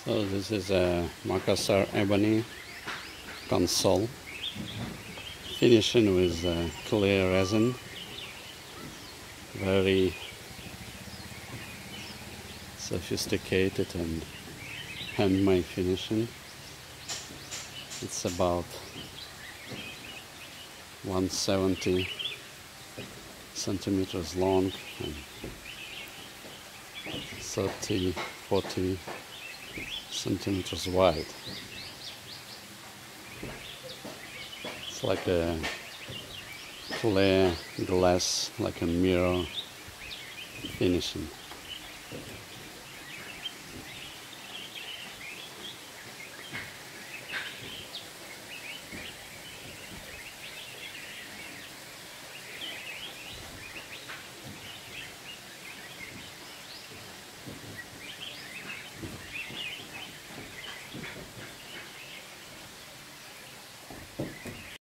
So this is a Macassar Ebony console, finishing with clear resin, very sophisticated and handmade finishing. It's about 170 centimeters long and 30-40 centimeters wide. It's like a clear glass, like a mirror finishing.